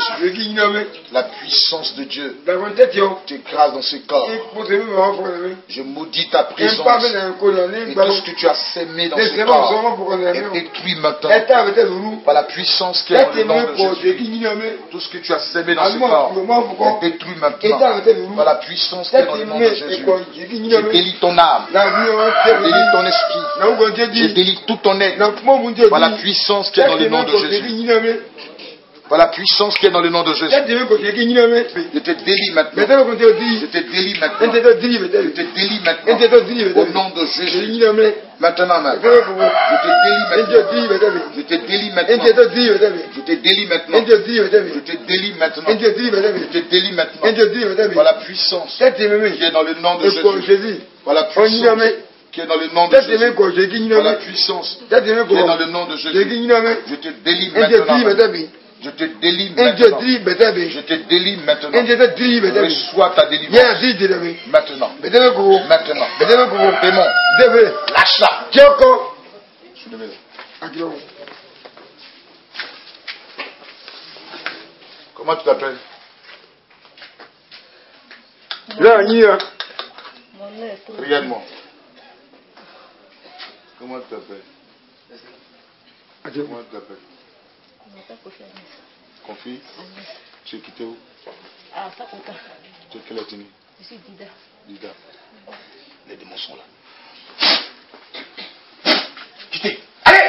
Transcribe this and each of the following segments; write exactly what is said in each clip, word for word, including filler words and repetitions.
La puissance de Dieu t'écrase dans ce corps. Je maudis ta présence. Et tout ce que tu as sémé dans ce corps est détruit maintenant. Par la puissance qui est dans le nom de Jésus. Tout ce que tu as sémé dans ce corps est détruit maintenant. Par la puissance qui est dans le nom de Jésus. Je délie ton âme. Je délie ton esprit. Je délie tout ton être. Par la puissance qui est dans le nom de Jésus. Par la puissance qui est dans le nom de Jésus. Je te délie maintenant. Je te délie maintenant. Je te délie maintenant. Au nom de Jésus. Maintenant même. Je te délie maintenant. Je te délie maintenant. Je te délie maintenant. Je te délie maintenant. Je te délie maintenant. Par la puissance qui est dans le nom de Jésus. Par la puissance qui est dans le nom de Jésus. Par la puissance qui est dans le nom de Jésus. Je te délie maintenant. Je te délie maintenant. Je te délie maintenant. Reçois ta délivrance. Maintenant. Maintenant. Démon. Lâche-la. Comment tu t'appelles? Regarde-moi. Comment tu t'appelles? Comment tu t'appelles? Confi? Tu es quitté où? À Sakota. Tu es quelle ethnie? Je suis Dida. Dida. Les démons sont là. Quittez! Allez!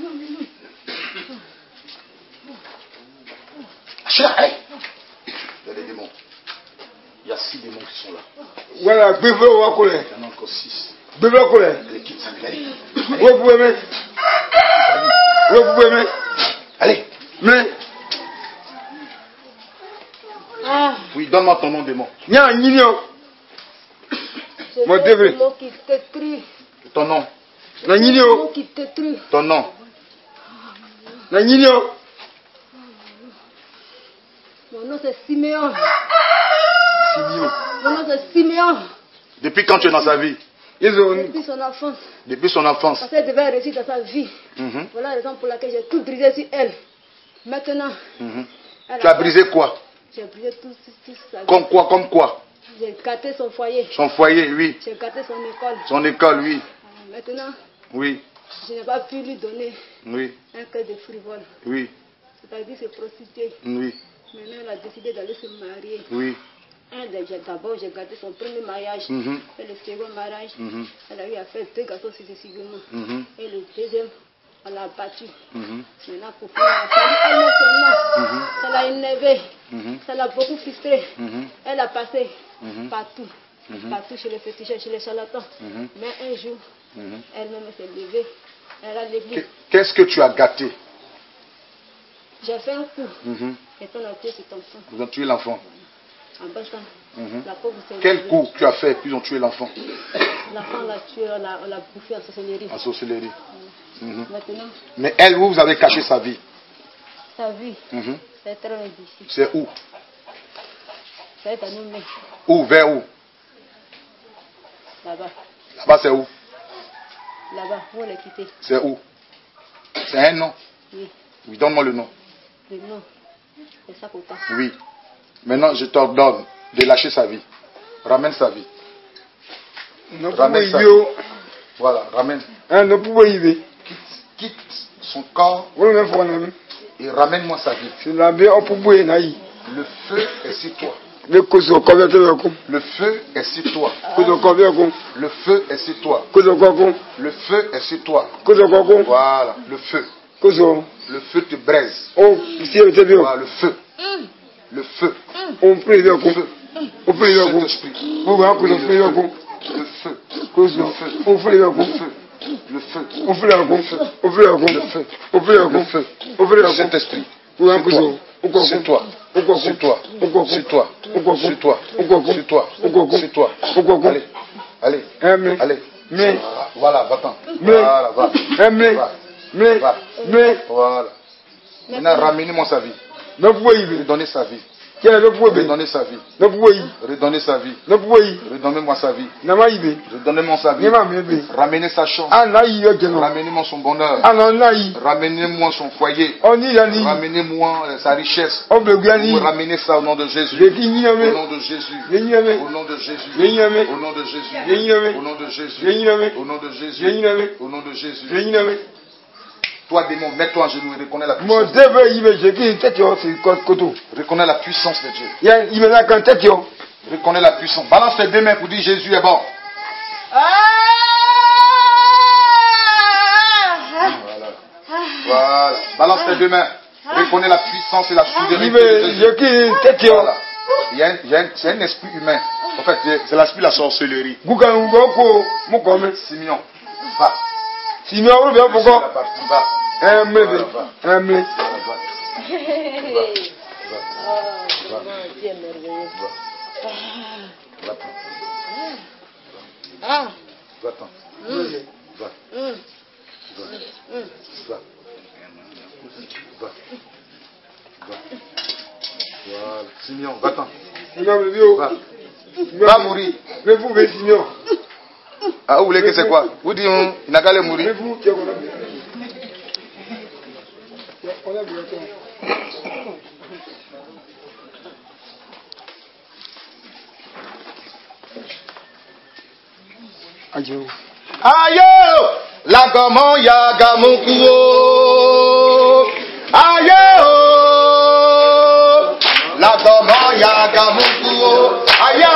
Lâchez-la, allez! Il y a des démons. Il y a six démons qui sont là. Voilà, bébé, on va coller. Il y en a encore six. Bébé, on va coller. Allez, quitte ça, allez. Où vous pouvez mettre? Où vous pouvez mettre? Allez! Mais. Ah. Oui, donne-moi ton nom, démon. Nya, Nino. Mon dévolu. Qui t'écrit. Ton nom. Na Nino. Qui t'écrit. Ton nom. Na Nino. Mon nom c'est Siméon. Siméon. Mon nom c'est Siméon. Depuis quand tu es dans sa vie? Depuis son enfance. Depuis son enfance. Parce qu'elle devait réussir dans sa vie. Mm-hmm. Voilà la raison pour laquelle j'ai tout brisé sur elle. Maintenant. Mm-hmm. Tu as brisé quoi? J'ai brisé tout, tout, tout sa vie. Comme quoi, comme quoi? J'ai gâté son foyer. Son foyer, oui. J'ai gâté son école. Son école, oui. Maintenant. Oui. Je n'ai pas pu lui donner. Oui. Un cœur de frivole. Oui. C'est-à-dire se prostituer. Oui. Maintenant, elle a décidé d'aller se marier. Oui. D'abord, j'ai gardé son premier mariage. Mm-hmm. Et le second mariage, mm-hmm. Elle a eu à faire deux garçons successivement. Mm-hmm. Et le deuxième, on l'a battu. Mm-hmm. Maintenant, pour finir, elle a fallu aimer son nom. Mm-hmm. Ça l'a énervé. Mm-hmm. Ça l'a beaucoup frustré. Mm-hmm. Elle a passé mm-hmm. partout. Mm-hmm. Partout chez les féticheurs, chez les charlatans. Mm-hmm. Mais un jour, mm-hmm. elle-même s'est levée. Elle a levé. Qu'est-ce que tu as gâté? J'ai fait un coup. Mm-hmm. Et on a tué cet enfant. Vous avez tué l'enfant? En bassant. Mm-hmm. La pauvre s'est Quel levée. coup tu as fait puis ils ont tué l'enfant? L'enfant l'a tué, on l'a, on l'a bouffé en sorcellerie. En sorcellerie. Mm. Mm-hmm. Maintenant, mais elle, vous, vous avez caché sa vie. sa vie, Mm-hmm. c'est très difficile. C'est où? C'est à nous, mais Où? Vers où? là-bas. Là-bas, c'est où? Là-bas, où on l'a quitté. C'est où? C'est un nom? Oui. Oui, donne-moi le nom. Le nom, c'est Sakota. Oui. Maintenant, je t'ordonne de lâcher sa vie. Ramène sa vie. Ramène sa vie. Voilà, ramène. Quitte, quitte son corps et ramène-moi sa vie. Le feu est sur toi. Le feu est sur toi. Le feu est sur toi. Le feu est sur toi. Voilà, le feu. Le feu te braise. Voilà, le feu. Le feu. On prie de coup. On prie de coup. On va pour le feu. Le feu. Le feu. On prie de coup. Le feu. On prie de coup. On prie de coup. Le feu. On prie de coup. Le feu. On prie de coup. Saint-Esprit. C'est toi. C'est toi. C'est toi. C'est toi. C'est toi. C'est toi. C'est toi. Allez. Allez. Allez. Mais. Voilà, va-t'en. Voilà, va. Mais. Mais. Va. Mais. Voilà. Maintenant, ramenez-moi sa vie. Non, vous voyez. Lui donner sa vie. Redonnez sa vie. Redonnez sa vie. Redonnez-moi sa vie. Redonnez-moi sa vie. Ramenez sa chance. Ramenez-moi son bonheur. Ramenez-moi son foyer. Ramenez-moi sa richesse. Ramenez ça au nom de Jésus. Au nom de Jésus. Au nom de Jésus. Au nom de Jésus. Au nom de Jésus. Au nom de Jésus. Au nom de Jésus. Toi, démon, mets-toi en genoux et reconnais la puissance. Reconnais la puissance de Dieu. Reconnais la puissance. Balance tes deux mains pour dire Jésus est bon. Voilà. Voilà. Balance tes deux mains. Reconnais la puissance et la souveraineté de Jésus. Voilà. Il y a un, il y a un, c'est un esprit humain. En fait, c'est l'esprit de la sorcellerie. Simeon, va. Simeon, bien pourquoi? Va. Un mètre. Un mètre. Va. Va-t'en. Va. Va. Va. Va. Voilà. Simeon, va-t'en. Va. Va mourir. Mais vous, mais Simeon. Ah, vous voulez que c'est quoi? Vous dites, il n'a qu'à aller mourir. Mais vous, tiens, on a bien. On a bien. Aïe. Aïe, la gamin ya gamukuo. Aïe, la gamin ya gamukuo. Aïe,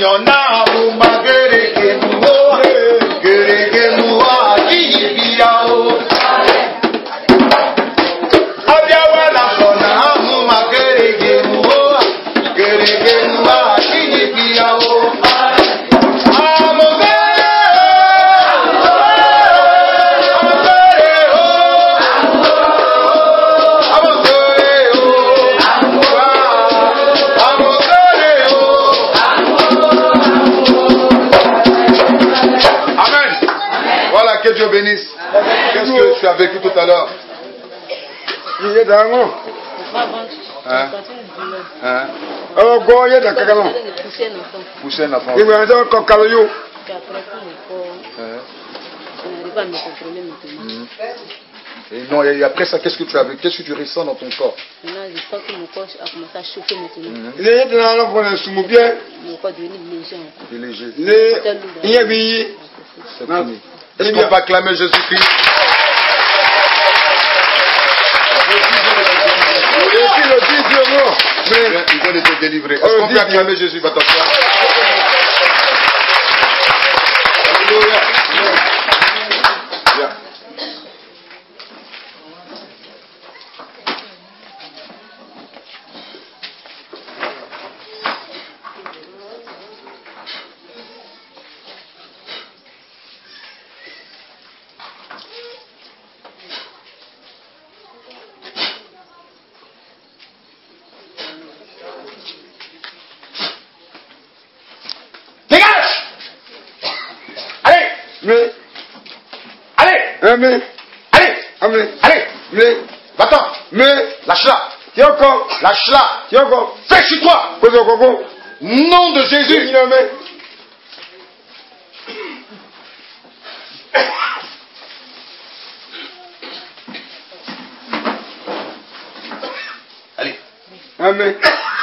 Yona Muma Gereke Mua, Gereke Mua, Yibiao. Abiawala Kona Muma Gereke Mua, Gereke Mua, Yibiao. Que Dieu bénisse. Qu'est-ce que tu as vécu tout à l'heure? Hein? Hein? Pousser un enfant. Et non, et après ça, qu'est-ce que tu as vécu? Qu'est-ce que tu ressens dans ton corps? Maintenant, je sens que mon corps a commencé à chauffer maintenant. Il est léger. Mon corps est devenu léger. Il est léger. Il est léger. C'est fini. Est-ce qu'on va acclamer Jésus-Christ? Il vient de te délivrer. Est-ce qu'on peut acclamer Jésus? Va t'asseoir. Alléluia. Allez, allez, allez, allez, va-t'en, mais lâche-la, Tioko, lâche-la, Tioko, fais chez toi, nom de Jésus. Allez, Amen.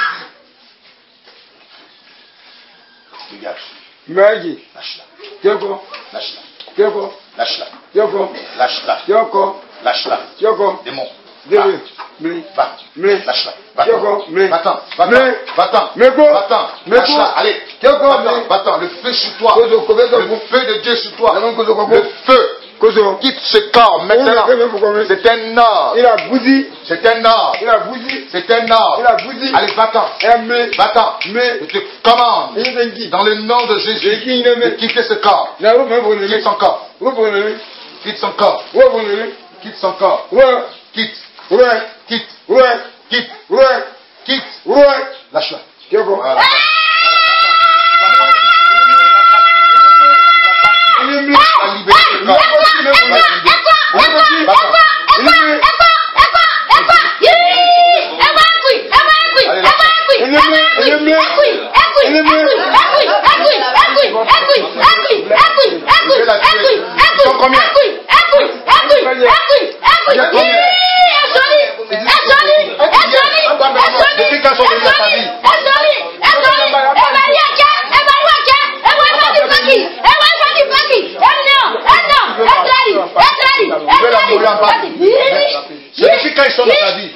Dégage. Maggie, lâche-la, Tioko, lâche-la. Tioko, lâche-la. Tioko, lâche-la. Tioko, lâche-la. Tioko, démon. Démon. Va. Mais. Lâche-la. Tioko, mais. Va-t'en. Va-t'en. Va-t'en. Mais quoi? Va-t'en. Mais Lâche-la. Allez. Tioko, Va-t'en. Va-t'en. Le feu sur toi. Le feu de Dieu sur toi. Le feu. Quitte ce corps maintenant. C'est un ordre. Il a boudi. C'est un ordre. Il a boudi. C'est un ordre. Il a boudi. Allez, va-t'en. Va-t'en. Mais. Je te commande. Dans le nom de Jésus. De quitter ce corps. Quitte son corps. Quitte son corps. Quitte son corps. Quitte. Quitte. Quitte. Quitte. Lâche-la. Voilà. Depuis quand sont venus à ta vie? Depuis quand ils sont dans ta vie?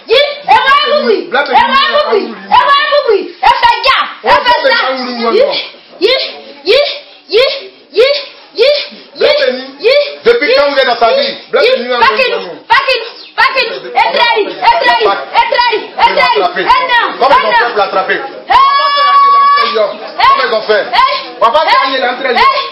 Depuis quand vous êtes dans sa vie? Comment ils ont fait pour l'attraper? Comment ils ont fait? Papa,